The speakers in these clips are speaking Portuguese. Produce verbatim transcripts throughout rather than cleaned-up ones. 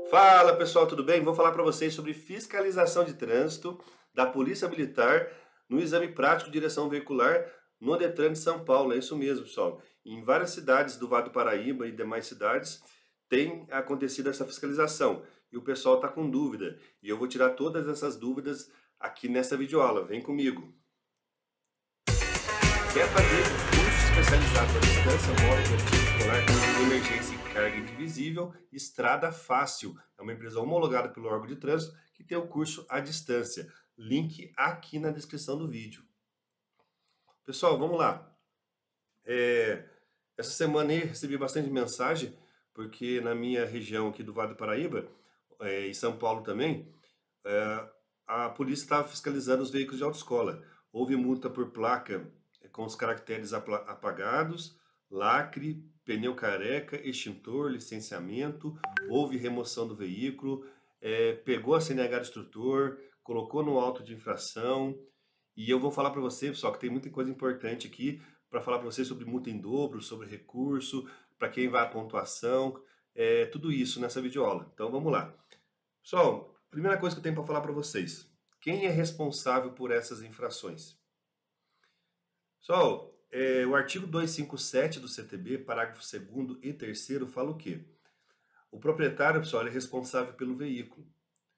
Fala pessoal, tudo bem? Vou falar para vocês sobre fiscalização de trânsito da Polícia Militar no exame prático de direção veicular no Detran de São Paulo. É isso mesmo, pessoal. Em várias cidades do Vale do Paraíba e demais cidades tem acontecido essa fiscalização e o pessoal está com dúvida. E eu vou tirar todas essas dúvidas aqui nessa videoaula. Vem comigo. Quer fazer um curso especializado à distância, modo de artigo escolar, emergência e carga indivisível, Estrada Fácil. É uma empresa homologada pelo órgão de trânsito que tem o curso à distância. Link aqui na descrição do vídeo. Pessoal, vamos lá. É, essa semana aí recebi bastante mensagem, porque na minha região aqui do Vale do Paraíba, é, em São Paulo também, é, a polícia estava fiscalizando os veículos de autoescola. Houve multa por placa com os caracteres apagados, lacre, pneu careca, extintor, licenciamento, houve remoção do veículo, é, pegou a C N H do instrutor, colocou no auto de infração. E eu vou falar para você, pessoal, que tem muita coisa importante aqui para falar para você sobre multa em dobro, sobre recurso, para quem vai à pontuação, é, tudo isso nessa videoaula. Então vamos lá. Pessoal, primeira coisa que eu tenho para falar para vocês, quem é responsável por essas infrações? Pessoal, é, o artigo duzentos e cinquenta e sete do C T B, parágrafo segundo e terceiro, fala o quê? O proprietário, pessoal, ele é responsável pelo veículo.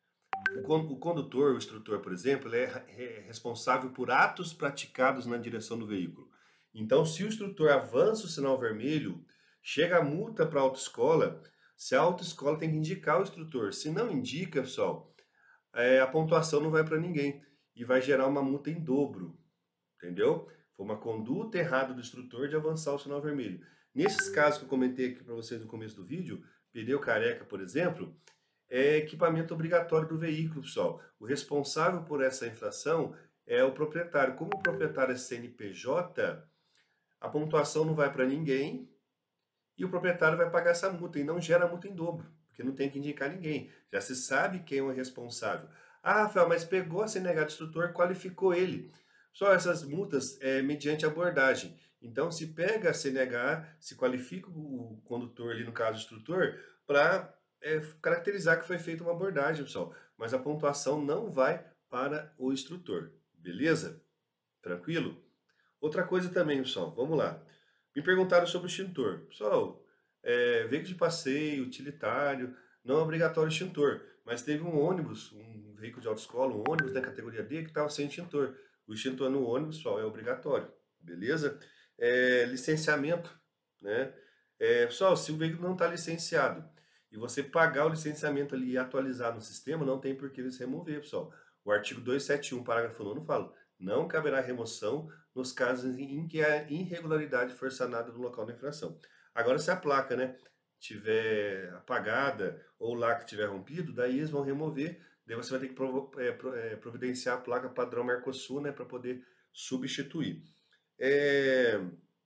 O condutor, o instrutor, por exemplo, ele é responsável por atos praticados na direção do veículo. Então, se o instrutor avança o sinal vermelho, chega a multa para a autoescola, se a autoescola tem que indicar o instrutor. Se não indica, pessoal, é, a pontuação não vai para ninguém e vai gerar uma multa em dobro, entendeu? Foi uma conduta errada do instrutor de avançar o sinal vermelho. Nesses casos que eu comentei aqui para vocês no começo do vídeo, pneu careca, por exemplo, é equipamento obrigatório do veículo, pessoal. O responsável por essa infração é o proprietário. Como o proprietário é C N P J, a pontuação não vai para ninguém e o proprietário vai pagar essa multa e não gera multa em dobro, porque não tem que indicar ninguém. Já se sabe quem é o responsável. Ah, Rafael, mas pegou a C N H do instrutor, qualificou ele. Só essas multas é mediante abordagem. Então, se pega a C N H, se qualifica o condutor ali, no caso o instrutor, para é, caracterizar que foi feita uma abordagem, pessoal. Mas a pontuação não vai para o instrutor, beleza? Tranquilo? Outra coisa também, pessoal, vamos lá. Me perguntaram sobre o extintor. Pessoal, é, veículo de passeio, utilitário, não é obrigatório extintor, mas teve um ônibus, um veículo de autoescola, um ônibus da categoria D que estava sem extintor. O extintor no ônibus, pessoal, é obrigatório, beleza? É, licenciamento, né? É, pessoal, se o veículo não está licenciado e você pagar o licenciamento ali e atualizar no sistema, não tem por que eles remover, pessoal. O artigo duzentos e setenta e um, parágrafo nono fala, não caberá remoção nos casos em que a irregularidade for sanada no local da infração. Agora, se a placa, né, tiver apagada ou lá que tiver rompido, daí eles vão remover. Daí você vai ter que é, providenciar a placa padrão Mercosul, né, para poder substituir. É...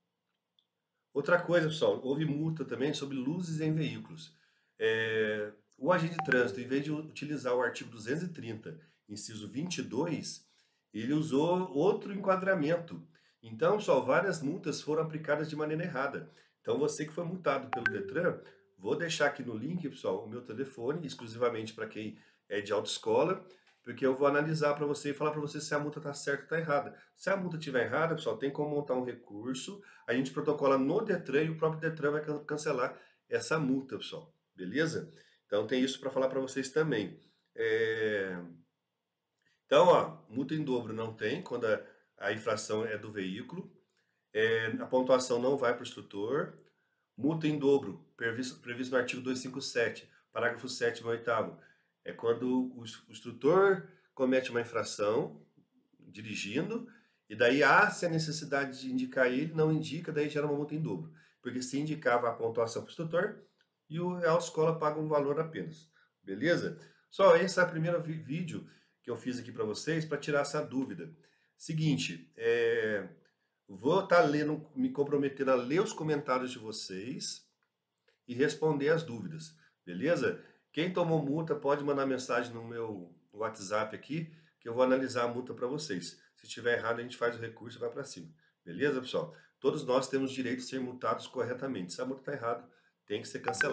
Outra coisa, pessoal, houve multa também sobre luzes em veículos. É... O agente de trânsito, em vez de utilizar o artigo duzentos e trinta, inciso vinte e dois, ele usou outro enquadramento. Então, pessoal, várias multas foram aplicadas de maneira errada. Então, você que foi multado pelo Detran, vou deixar aqui no link, pessoal, o meu telefone, exclusivamente para quem é de autoescola, porque eu vou analisar para você e falar para você se a multa está certa ou está errada. Se a multa estiver errada, pessoal, tem como montar um recurso, a gente protocola no Detran e o próprio Detran vai cancelar essa multa, pessoal. Beleza? Então, tem isso para falar para vocês também. É... Então, ó, multa em dobro não tem, quando a, a infração é do veículo. É, a pontuação não vai para o instrutor. Multa em dobro, previsto, previsto no artigo duzentos e cinquenta e sete, parágrafo sétimo e oitavo. É quando o, o instrutor comete uma infração, dirigindo, e daí há se a necessidade de indicar ele, não indica, daí gera uma multa em dobro. Porque se indicava a pontuação para o instrutor, e o, a autoescola paga um valor apenas. Beleza? Só esse é o primeiro vídeo que eu fiz aqui para vocês, para tirar essa dúvida. Seguinte, é, vou estar tá lendo, me comprometendo a ler os comentários de vocês e responder as dúvidas, beleza? Quem tomou multa pode mandar mensagem no meu WhatsApp aqui, que eu vou analisar a multa para vocês. Se estiver errado, a gente faz o recurso e vai para cima. Beleza, pessoal? Todos nós temos direito de ser multados corretamente. Se a multa está errada, tem que ser cancelada.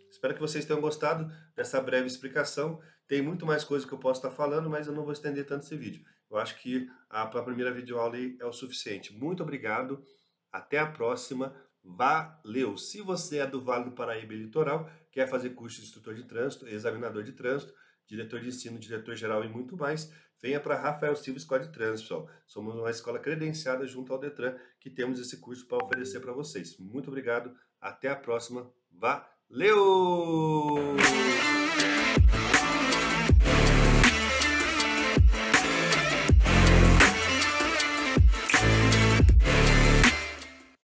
Espero que vocês tenham gostado dessa breve explicação. Tem muito mais coisa que eu posso estar falando, mas eu não vou estender tanto esse vídeo. Eu acho que a, a primeira videoaula aí é o suficiente. Muito obrigado, até a próxima. Valeu! Se você é do Vale do Paraíba e Litoral, quer fazer curso de instrutor de trânsito, examinador de trânsito, diretor de ensino, diretor geral e muito mais, venha para Rafael Silva Escola de Trânsito, pessoal. Somos uma escola credenciada junto ao Detran que temos esse curso para oferecer para vocês. Muito obrigado, até a próxima. Valeu!